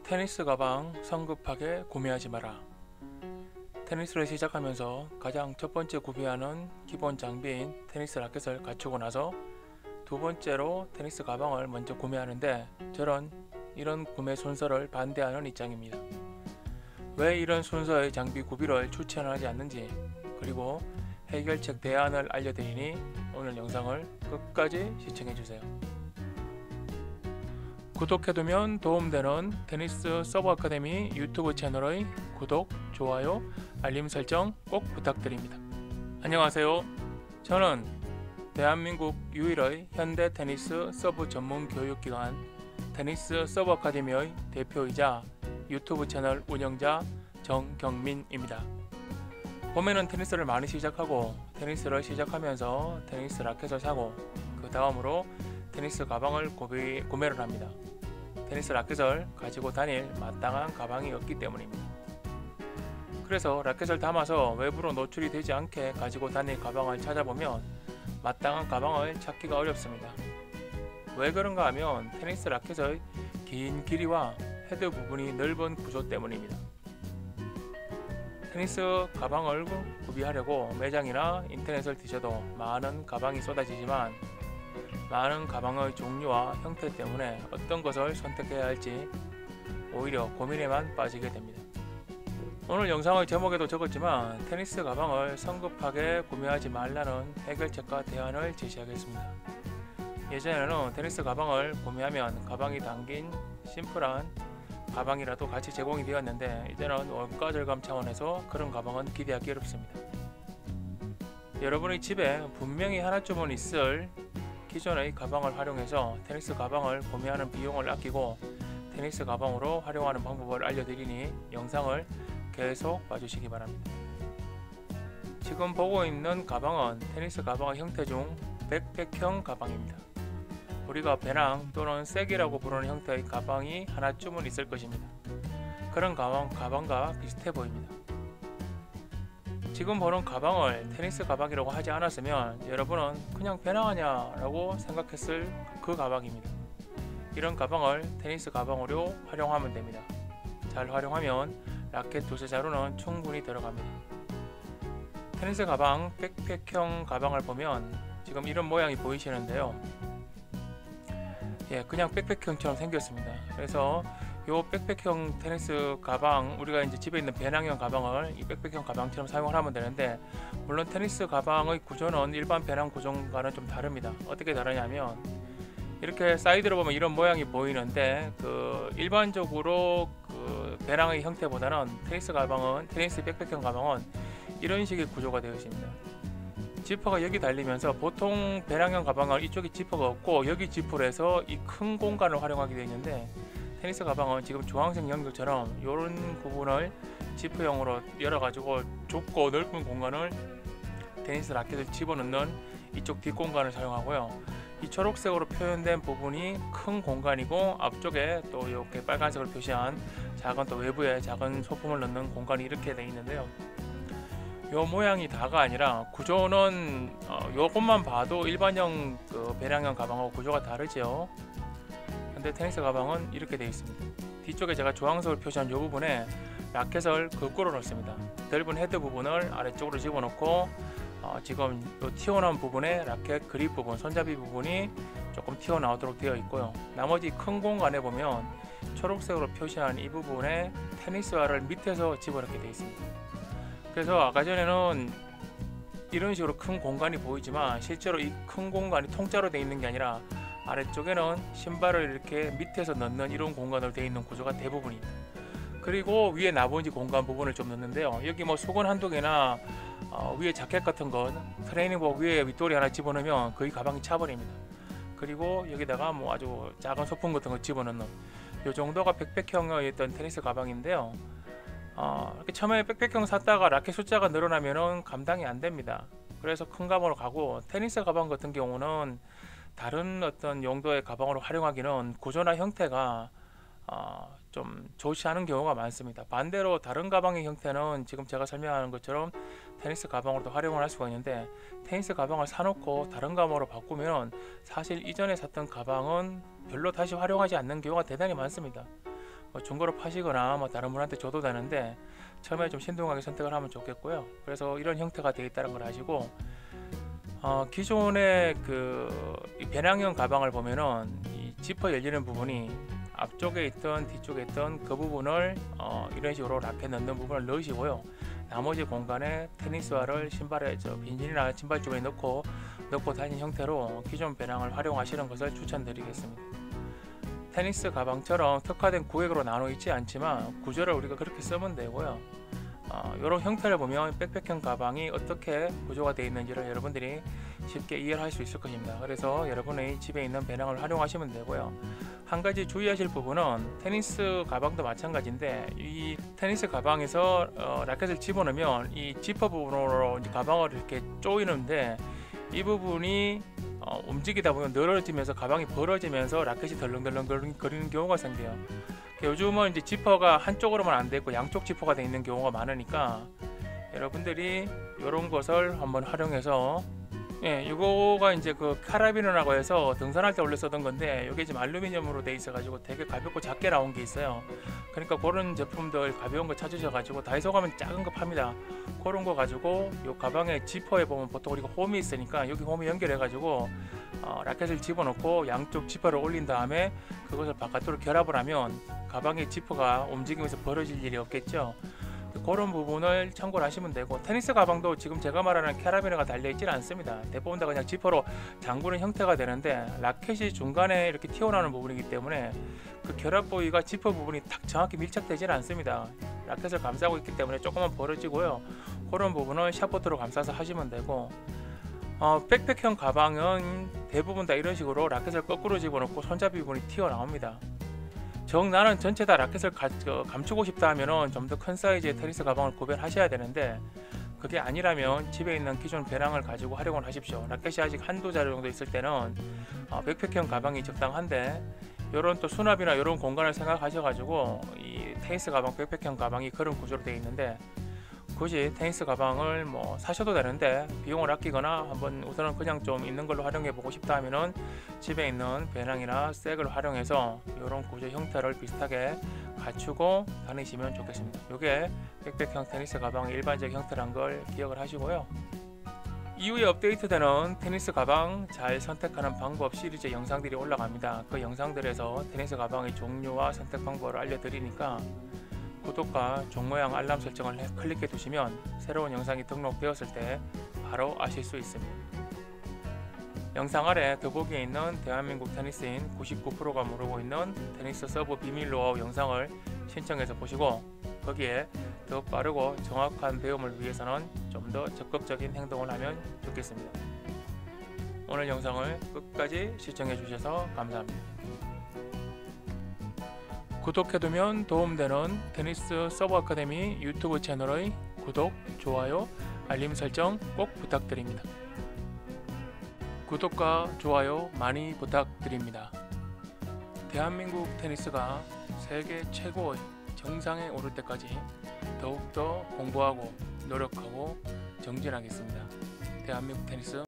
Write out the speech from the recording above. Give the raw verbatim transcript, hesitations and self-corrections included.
테니스 가방 성급하게 구매하지 마라. 테니스를 시작하면서 가장 첫 번째 구매하는 기본 장비인 테니스 라켓을 갖추고 나서 두 번째로 테니스 가방을 먼저 구매하는데, 저는 이런 구매 순서를 반대하는 입장입니다. 왜 이런 순서의 장비 구비를 추천하지 않는지, 그리고 해결책 대안을 알려드리니 오늘 영상을 끝까지 시청해주세요. 구독해두면 도움되는 테니스 서브 아카데미 유튜브 채널의 구독, 좋아요, 알림 설정 꼭 부탁드립니다. 안녕하세요. 저는 대한민국 유일의 현대 테니스 서브 전문 교육기관 테니스 서브 아카데미의 대표이자 유튜브 채널 운영자 정경민입니다. 봄에는 테니스를 많이 시작하고, 테니스를 시작하면서 테니스 라켓을 사고, 그 다음으로 테니스 가방을 구비, 구매를 합니다. 테니스 라켓을 가지고 다닐 마땅한 가방이 없기 때문입니다. 그래서 라켓을 담아서 외부로 노출이 되지 않게 가지고 다닐 가방을 찾아보면 마땅한 가방을 찾기가 어렵습니다. 왜 그런가 하면 테니스 라켓의 긴 길이와 헤드 부분이 넓은 구조 때문입니다. 테니스 가방을 구비하려고 매장이나 인터넷을 뒤져도 많은 가방이 쏟아지지만, 많은 가방의 종류와 형태 때문에 어떤 것을 선택해야 할지 오히려 고민에만 빠지게 됩니다. 오늘 영상의 제목에도 적었지만 테니스 가방을 성급하게 구매하지 말라는 해결책과 대안을 제시하겠습니다. 예전에는 테니스 가방을 구매하면 가방이 담긴 심플한 가방이라도 같이 제공이 되었는데, 이제는 원가 절감 차원에서 그런 가방은 기대하기 어렵습니다. 여러분의 집에 분명히 하나쯤은 있을 기존의 가방을 활용해서 테니스 가방을 구매하는 비용을 아끼고 테니스 가방으로 활용하는 방법을 알려드리니 영상을 계속 봐주시기 바랍니다. 지금 보고 있는 가방은 테니스 가방의 형태 중 백팩형 가방입니다. 우리가 배낭 또는 색이라고 부르는 형태의 가방이 하나쯤은 있을 것입니다. 그런 가방, 가방과 비슷해 보입니다. 지금 보는 가방을 테니스 가방이라고 하지 않았으면 여러분은 그냥 배낭 아냐 라고 생각했을 그 가방입니다. 이런 가방을 테니스 가방으로 활용하면 됩니다. 잘 활용하면 라켓 두세 자루는 충분히 들어갑니다. 테니스 가방 백팩형 가방을 보면 지금 이런 모양이 보이시는데요. 예, 그냥 백팩형처럼 생겼습니다. 그래서 요 백팩형 테니스 가방, 우리가 이제 집에 있는 배낭형 가방을 이 백팩형 가방처럼 사용을 하면 되는데, 물론 테니스 가방의 구조는 일반 배낭 구조와는 좀 다릅니다. 어떻게 다르냐면, 이렇게 사이드로 보면 이런 모양이 보이는데, 그 일반적으로 그 배낭의 형태보다는 테니스 가방은, 테니스 백팩형 가방은 이런 식의 구조가 되어 있습니다. 지퍼가 여기 달리면서, 보통 배낭형 가방은 이쪽에 지퍼가 없고 여기 지퍼로 해서 이 큰 공간을 활용하게 되어 있는데, 테니스 가방은 지금 주황색 연결처럼 이런 부분을 지퍼형으로 열어가지고 좁고 넓은 공간을 테니스 라켓을 집어넣는 이쪽 뒷공간을 사용하고요. 이 초록색으로 표현된 부분이 큰 공간이고, 앞쪽에 또 이렇게 빨간색으로 표시한 작은, 또 외부에 작은 소품을 넣는 공간이 이렇게 되어 있는데요. 요 모양이 다가 아니라 구조는 어, 요것만 봐도 일반형 그 배낭형 가방하고 구조가 다르죠. 근데 테니스 가방은 이렇게 되어 있습니다. 뒤쪽에 제가 주황색으로 표시한 요 부분에 라켓을 거꾸로 넣습니다. 넓은 헤드 부분을 아래쪽으로 집어넣고, 어, 지금 요 튀어나온 부분에 라켓 그립 부분, 손잡이 부분이 조금 튀어나오도록 되어 있고요. 나머지 큰 공간에 보면 초록색으로 표시한 이 부분에 테니스화를 밑에서 집어넣게 되어 있습니다. 그래서 아까 전에는 이런 식으로 큰 공간이 보이지만, 실제로 이 큰 공간이 통짜로 되어 있는 게 아니라 아래쪽에는 신발을 이렇게 밑에서 넣는 이런 공간으로 되어 있는 구조가 대부분입니다. 그리고 위에 나머지 공간 부분을 좀 넣는데요. 여기 뭐 수건 한두 개나 어, 위에 자켓 같은 건, 트레이닝복 위에 윗돌이 하나 집어넣으면 거의 가방이 차버립니다. 그리고 여기다가 뭐 아주 작은 소품 같은 거 집어넣는 이 정도가 백팩형의 어떤 테니스 가방인데요. 어, 이렇게 처음에 백팩형 샀다가 라켓 숫자가 늘어나면은 감당이 안 됩니다. 그래서 큰 가방으로 가고, 테니스 가방 같은 경우는 다른 어떤 용도의 가방으로 활용하기는 구조나 형태가 어, 좀 좋지 않은 경우가 많습니다. 반대로 다른 가방의 형태는 지금 제가 설명하는 것처럼 테니스 가방으로도 활용을 할 수가 있는데, 테니스 가방을 사놓고 다른 가방으로 바꾸면 사실 이전에 샀던 가방은 별로 다시 활용하지 않는 경우가 대단히 많습니다. 뭐 중고로 파시거나 뭐 다른 분한테 줘도 되는데 처음에 좀 신중하게 선택을 하면 좋겠고요. 그래서 이런 형태가 되어 있다는 걸 아시고, 어, 기존의 그 배낭형 가방을 보면은 이 지퍼 열리는 부분이 앞쪽에 있던 뒤쪽에 있던 그 부분을 어, 이런 식으로 라켓 넣는 부분을 넣으시고요. 나머지 공간에 테니스화를 신발에 저 빈진이나 신발 주머니에 넣고 넣고 다니는 형태로 기존 배낭을 활용하시는 것을 추천드리겠습니다. 테니스 가방처럼 특화된 구획으로 나눠 있지 않지만 구조를 우리가 그렇게 쓰면 되고요. 어, 이런 형태를 보면 백팩형 가방이 어떻게 구조가 되어 있는지를 여러분들이 쉽게 이해를 할 수 있을 것입니다. 그래서 여러분의 집에 있는 배낭을 활용하시면 되고요. 한 가지 주의하실 부분은 테니스 가방도 마찬가지인데, 이 테니스 가방에서 어, 라켓을 집어넣으면 이 지퍼 부분으로 이제 가방을 이렇게 조이는데, 이 부분이 어, 움직이다 보면 늘어지면서 가방이 벌어지면서 라켓이 덜렁덜렁 거리는 경우가 생겨요. 요즘은 이제 지퍼가 한쪽으로만 안 돼 있고 양쪽 지퍼가 돼 있는 경우가 많으니까 여러분들이 이런 것을 한번 활용해서, 예, 이거가 이제 그 카라비너라고 해서 등산할 때 원래 쓰던 건데, 이게 지금 알루미늄으로 돼 있어 가지고 되게 가볍고 작게 나온 게 있어요. 그러니까 그런 제품들 가벼운 거 찾으셔 가지고 다이소 가면 작은 거 팝니다. 그런 거 가지고 이 가방의 지퍼에 보면 보통 우리가 홈이 있으니까 여기 홈에 연결해 가지고 어, 라켓을 집어넣고 양쪽 지퍼를 올린 다음에 그것을 바깥으로 결합을 하면 가방의 지퍼가 움직이면서 벌어질 일이 없겠죠. 그런 부분을 참고를 하시면 되고, 테니스 가방도 지금 제가 말하는 캐러비너가 달려있지는 않습니다. 대부분 다 그냥 지퍼로 잠그는 형태가 되는데, 라켓이 중간에 이렇게 튀어나오는 부분이기 때문에 그 결합 부위가 지퍼 부분이 딱 정확히 밀착되지는 않습니다. 라켓을 감싸고 있기 때문에 조금만 벌어지고요. 그런 부분을 샤프트로 감싸서 하시면 되고, 어, 백팩형 가방은 대부분 다 이런 식으로 라켓을 거꾸로 집어넣고 손잡이 부분이 튀어나옵니다. 정 나는 전체 다 라켓을 가, 어, 감추고 싶다 하면은 좀 더 큰 사이즈의 테니스 가방을 구별하셔야 되는데, 그게 아니라면 집에 있는 기존 배낭을 가지고 활용을 하십시오. 라켓이 아직 한두 자루 정도 있을 때는 어, 백팩형 가방이 적당한데, 이런 또 수납이나 이런 공간을 생각하셔가지고 이 테니스 가방, 백팩형 가방이 그런 구조로 되어 있는데, 굳이 테니스 가방을 뭐 사셔도 되는데 비용을 아끼거나 한번 우선은 그냥 좀 있는 걸로 활용해 보고 싶다 하면은 집에 있는 배낭이나 색을 활용해서 이런 구조 형태를 비슷하게 갖추고 다니시면 좋겠습니다. 이게 백팩형 테니스 가방의 일반적 형태란 걸 기억을 하시고요. 이후에 업데이트되는 테니스 가방 잘 선택하는 방법 시리즈 영상들이 올라갑니다. 그 영상들에서 테니스 가방의 종류와 선택 방법을 알려드리니까 구독과 종 모양 알람 설정을 클릭해 두시면 새로운 영상이 등록되었을 때 바로 아실 수 있습니다. 영상 아래 더보기에 있는 대한민국 테니스인 구십구 퍼센트가 모르고 있는 테니스 서브 비밀 노하우 영상을 신청해서 보시고, 거기에 더 빠르고 정확한 배움을 위해서는 좀 더 적극적인 행동을 하면 좋겠습니다. 오늘 영상을 끝까지 시청해 주셔서 감사합니다. 구독해두면 도움되는 테니스 서브 아카데미 유튜브 채널의 구독, 좋아요, 알림 설정 꼭 부탁드립니다. 구독과 좋아요 많이 부탁드립니다. 대한민국 테니스가 세계 최고의 정상에 오를 때까지 더욱더 공부하고 노력하고 정진하겠습니다. 대한민국 테니스